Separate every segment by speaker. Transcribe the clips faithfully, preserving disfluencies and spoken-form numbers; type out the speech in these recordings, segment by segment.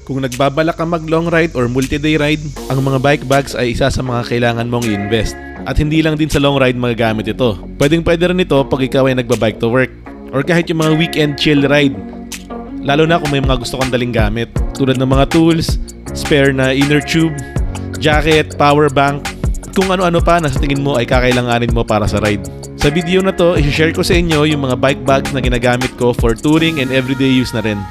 Speaker 1: Kung nagbabalak ka mag long ride or multi-day ride, ang mga bike bags ay isa sa mga kailangan mong i-invest. At hindi lang din sa long ride magagamit ito. Pwedeng pwede rin ito pag ikaw ay nagbabike to work. Or kahit yung mga weekend chill ride. Lalo na kung may mga gusto kang daling gamit. Tulad ng mga tools, spare na inner tube, jacket, power bank, at kung ano-ano pa na sa tingin mo ay kakailanganin mo para sa ride. Sa video na to, i-share ko sa inyo yung mga bike bags na ginagamit ko for touring and everyday use na rin.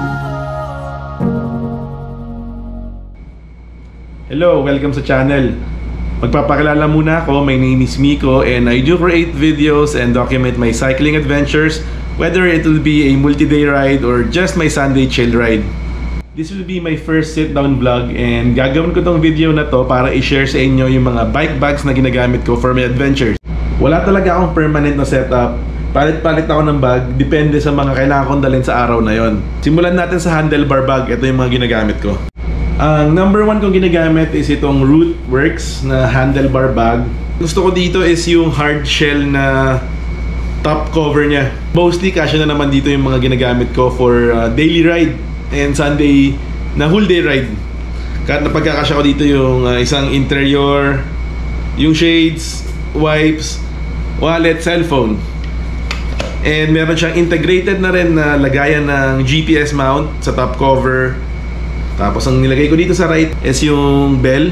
Speaker 1: Hello, welcome sa channel. Magpapakilala muna ako, my name is Miko and I do create videos and document my cycling adventures, whether it will be a multi-day ride or just my Sunday chill ride. This will be my first sit-down vlog and gagawin ko tong video na to para i-share sa inyo yung mga bike bags na ginagamit ko for my adventures. Wala talaga akong permanent na setup. Palit-palit ako ng bag, depende sa mga kailangan kong dalhin sa araw na yon. Simulan natin sa handlebar bag, ito yung mga ginagamit ko. Ang number one kong ginagamit is itong Rootworks na handlebar bag. Gusto ko dito is yung hard shell na top cover niya. Mostly kasya na naman dito yung mga ginagamit ko for uh, daily ride and Sunday na whole day ride. Kahit napagkakasya ko dito yung uh, isang interior, yung shades, wipes, wallet, cellphone. And meron siyang integrated na rin na lagayan ng G P S mount sa top cover. Tapos ang nilagay ko dito sa right is yung bell.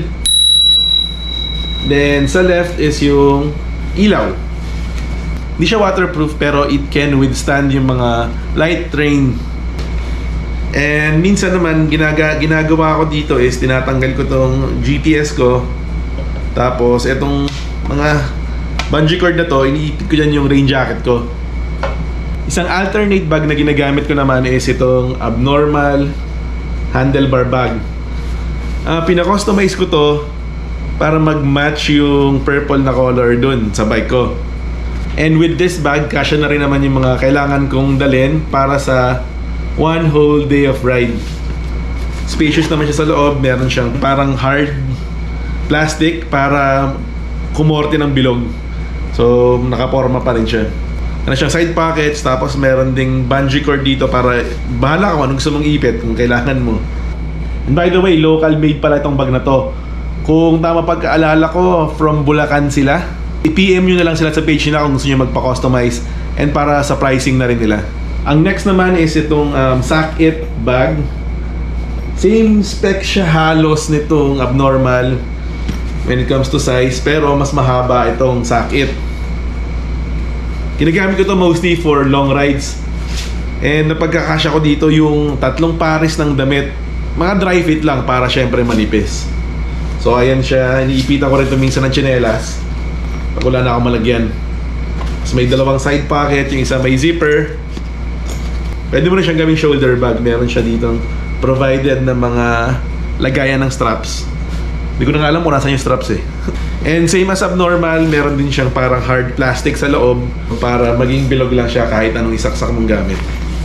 Speaker 1: Then sa left is yung ilaw. Hindi siya waterproof pero it can withstand yung mga light rain. And minsan naman ginaga ginagawa ko dito is tinatanggal ko tong G P S ko. Tapos itong mga bungee cord na to, iniipit ko dyan yung rain jacket ko. Isang alternate bag na ginagamit ko naman is itong Abnormal handlebar bag. Uh, Pina-customize ko to para mag-match yung purple na color dun sa bike ko. And with this bag, kasya na rin naman yung mga kailangan kong dalhin para sa one whole day of ride. Spacious naman siya sa loob. Meron siyang parang hard plastic para kumorte ng bilog. So, nakaporma pa rin siya. Ano siyang side pockets, tapos meron ding bungee cord dito para bahala ka kung anong gusto mong ipit kung kailangan mo. And by the way, local made pala itong bag na to. Kung tama pagkaalala ko, from Bulacan sila. I-P M nyo na lang sila sa page nila kung gusto nyo magpa-customize and para sa pricing na rin nila. Ang next naman is itong um, Sack-It bag. Same spec siya halos nitong Abnormal when it comes to size, pero mas mahaba itong Sack-It. Ginagamit ko to mostly for long rides. And napagkakasya ko dito yung tatlong pares ng damit. Mga dry fit lang para syempre manipis. So ayan siya, iniipitan ko rin ito minsan ng tsinelas pag wala na akong malagyan. Tapos may dalawang side pocket, yung isa may zipper. Pwede mo na siyang gawing shoulder bag. Meron siya ditong provided na mga lagayan ng straps. Hindi ko na nga alam kung nasan yung straps eh. And same as Abnormal, meron din siyang parang hard plastic sa loob para maging bilog lang siya kahit anong isaksak mong gamit.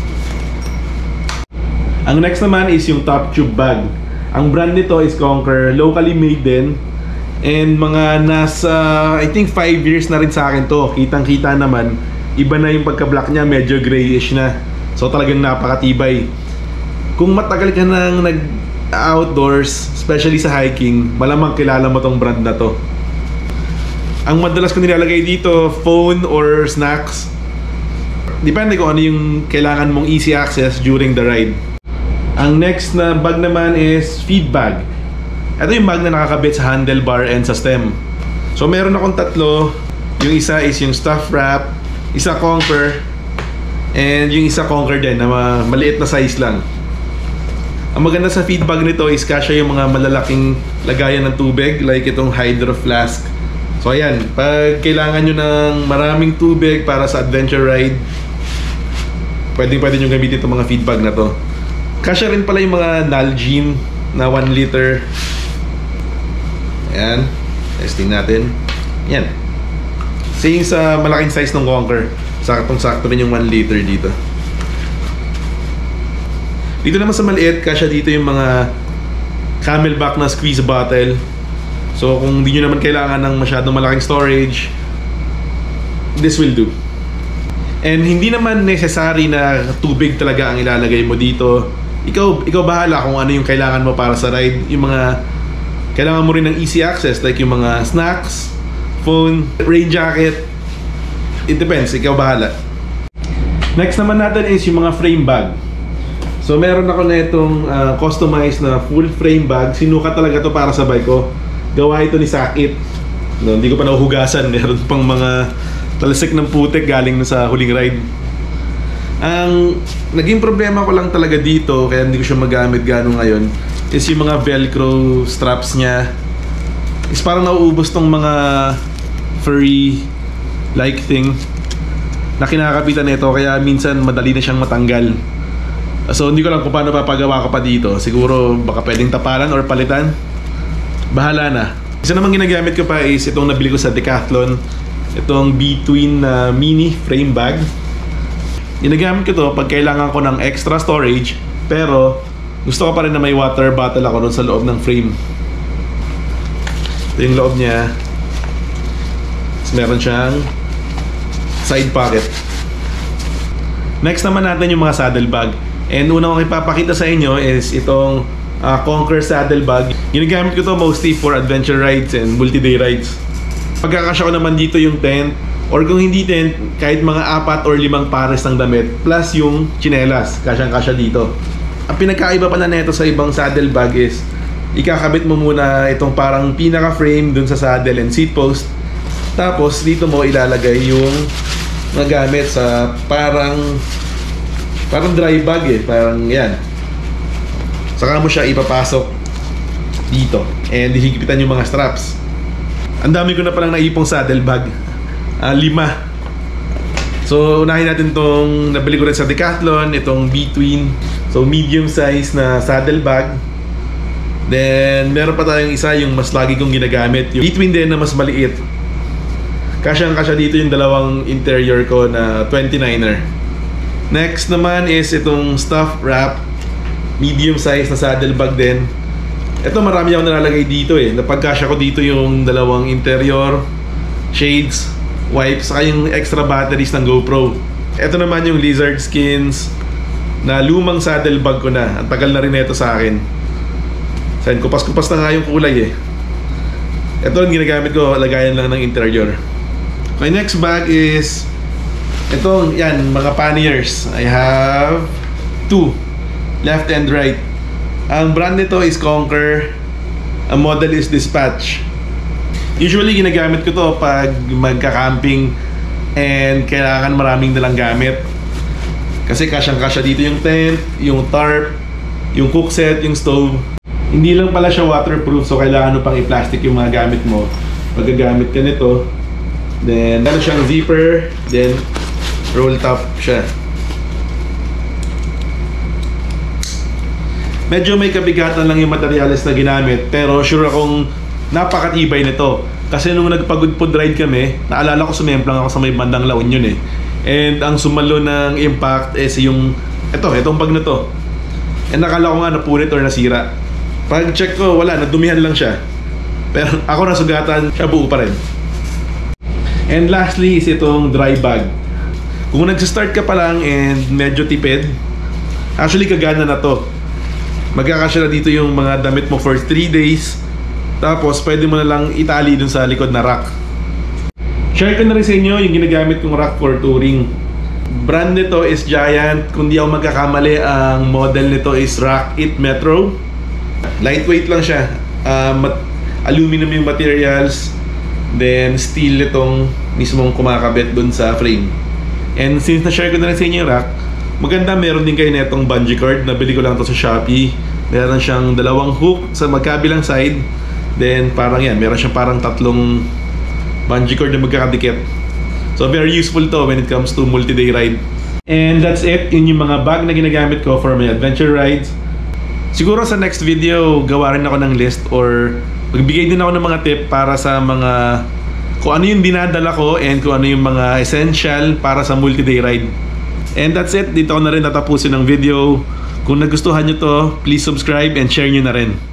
Speaker 1: Ang next naman is yung top tube bag. Ang brand nito is Conquer, locally made din. And mga nasa, I think five years na rin sa akin to. Kitang kita naman, iba na yung pagka-black niya, medyo grayish na. So talagang napakatibay. Kung matagal ka nang nag-outdoors, especially sa hiking, malamang kilala mo tong brand na to. Ang madalas ko nilalagay dito, phone or snacks. Depende kung ano yung kailangan mong easy access during the ride. Ang next na bag naman is feed bag. Ito yung bag na nakakabit sa handlebar and sa stem. So meron akong tatlo. Yung isa is yung stuff wrap, isa Conquer, and yung isa Conquer din na maliit na size lang. Ang maganda sa feed bag nito is kasya yung mga malalaking lagayan ng tubig, like itong Hydro Flask. So ayan, pag kailangan nyo ng maraming tubig para sa adventure ride, pwede pwede nyo gamitin itong mga feed bag na to. Kasya rin pala yung mga Nalgene na one liter. Ayan, testing natin. Ayan, same sa malaking size ng Conquer. Saktong sakto rin yung one liter dito. Dito naman sa maliit, kasya dito yung mga Camelback na squeeze bottle. So kung di nyo naman kailangan ng masyadong malaking storage, this will do. And hindi naman necessary na tubig talaga ang ilalagay mo dito. ikaw, ikaw bahala kung ano yung kailangan mo para sa ride. Yung mga kailangan mo rin ng easy access like yung mga snacks, phone, rain jacket. It depends, ikaw bahala. Next naman natin is yung mga frame bag. So meron ako na itong uh, customized na full frame bag. Sinukat talaga to para sa bike ko. Gawa ito ni Sakit. No, hindi ko pa nahuhugasan. Meron pang mga talasik ng putik galing na sa huling ride. Ang naging problema ko lang talaga dito, kaya hindi ko siya magamit gano'n ngayon, is yung mga velcro straps niya. Is parang nauubos tong mga furry like thing na kinakapitan nito, kaya minsan madali na siyang matanggal. So hindi ko lang kung paano papagawa ko pa dito. Siguro baka pwedeng tapalan or palitan. Bahala na. Isa namang ginagamit ko pa is itong nabili ko sa Decathlon, itong Between na uh, mini frame bag. Ginagamit ko to pag kailangan ko ng extra storage, pero gusto ko pa rin na may water bottle ako doon sa loob ng frame. Ito yung loob niya. So, meron siyang side pocket. Next naman natin yung mga saddle bag. And una kong ipapakita sa inyo is itong uh, Conquer saddle bag. Ginagamit ko to mostly for adventure rides and multi-day rides. Pagkakasya ko naman dito yung tent, or kung hindi tent, kahit mga apat or limang pares ng damit, plus yung tsinelas, kasyang-kasya dito. Ang pinagkaiba pala nito sa ibang saddle bag is, ikakabit mo muna itong parang pinaka-frame dun sa saddle and seat post. Tapos dito mo ilalagay yung mga gamit sa parang parang dry bag eh, parang yan. Saka mo siya ipapasok dito and hihigipitan yung mga straps. Ang dami ko na palang naipong saddle bag. Uh, lima. So unahin natin tong nabili ko rin sa Decathlon, itong Between. So medium size na saddle bag. Then meron pa tayong isa, yung mas lagi kong ginagamit, yung Between din na mas maliit. Kasyang kasya dito yung dalawang interior ko na twenty-niner. Next naman is itong stuff wrap, medium size na saddle bag din. Ito marami akong nalalagay dito eh. Napagkasya ko dito yung dalawang interior, shades, wipes, saka yung extra batteries ng GoPro. Ito naman yung lizard skins na lumang saddle bag ko na. Ang tagal na rin ito sa akin. Sayin, kupas-kupas na nga yung kulay eh. Ito yung ginagamit ko, lagayan lang ng interior. My next bag is itong, yan, mga panniers. I have two, left and right. Ang brand nito is Conquer. Ang model is Dispatch. Usually ginagamit ko to pag magka-camping and kailangan maraming dalang gamit. Kasi kasyang-kasya dito yung tent, yung tarp, yung cook set, yung stove. Hindi lang pala siya waterproof, so kailangan mo pang i-plastic yung mga gamit mo. Paggagamit ka nito, then meron siyang zipper, then roll top siya. Medyo may kabigatan lang yung materyales na ginamit, pero sure akong napakatibay nito. Kasi nung nagpa-good food ride kami, naalala ko sumemplang ako sa may bandang La Union eh. And ang sumalo ng impact is yung ito, itong bag na to. And nakala ko nga napunit or nasira. Pag check ko, wala, nadumihan lang siya. Pero ako nasugatan, siya buo pa rin. And lastly is itong dry bag. Kung nag-start ka pa lang and medyo tipid, actually kagana na to. Magkakasya na dito yung mga damit mo for three days. Tapos pwede mo na lang itali dun sa likod na rack. Share ko na rin sa inyo yung ginagamit kong rack for touring. Brand nito is Giant. Kung di ako magkakamali, ang model nito is Rock It Metro. Lightweight lang siya. uh, Aluminum yung materials, then steel itong mismong kumakabit dun sa frame. And since na-share ko na rin sa inyo yung rack, maganda, meron din kayo na itong bungee cord. Nabili ko lang to sa Shopee. Meron siyang dalawang hook sa magkabilang side. Then parang yan, meron siyang parang tatlong bungee cord na magkakadikit. So very useful to when it comes to multi-day ride. And that's it. Yun yung mga bag na ginagamit ko for my adventure rides. Siguro sa next video, gawa rin ako ng list or magbigay din ako ng mga tip para sa mga kung ano yung dinadala ko and kung ano yung mga essential para sa multi-day ride. And that's it. Dito ko na rin tatapusin ng video. Kung nagustuhan nyo to, please subscribe and share nyo na rin.